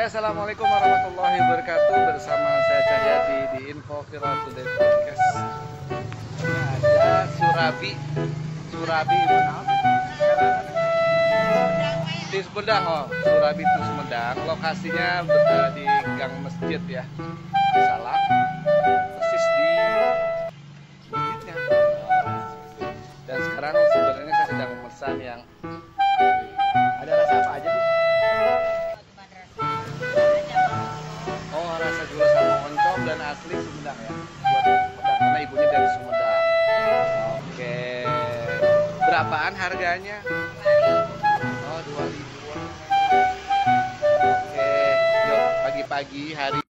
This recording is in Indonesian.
Ya, assalamualaikum warahmatullahi wabarakatuh. Bersama saya Cahyadi di Info Viral Today Podcast. Ini ada Surabi di Sumedang. Surabi itu Sumedang. Lokasinya di gang masjid ya, di Salak, persis di masjidnya. Dan sekarang sebenarnya saya sedang memesan yang ada rasa apa aja tuh? Rasa gula sama oncom dan asli Sumedang ya, buat Sumedang karena ibunya dari Sumedang. Oke, berapaan harganya? Oh, 2.000. Oke, yuk pagi-pagi hari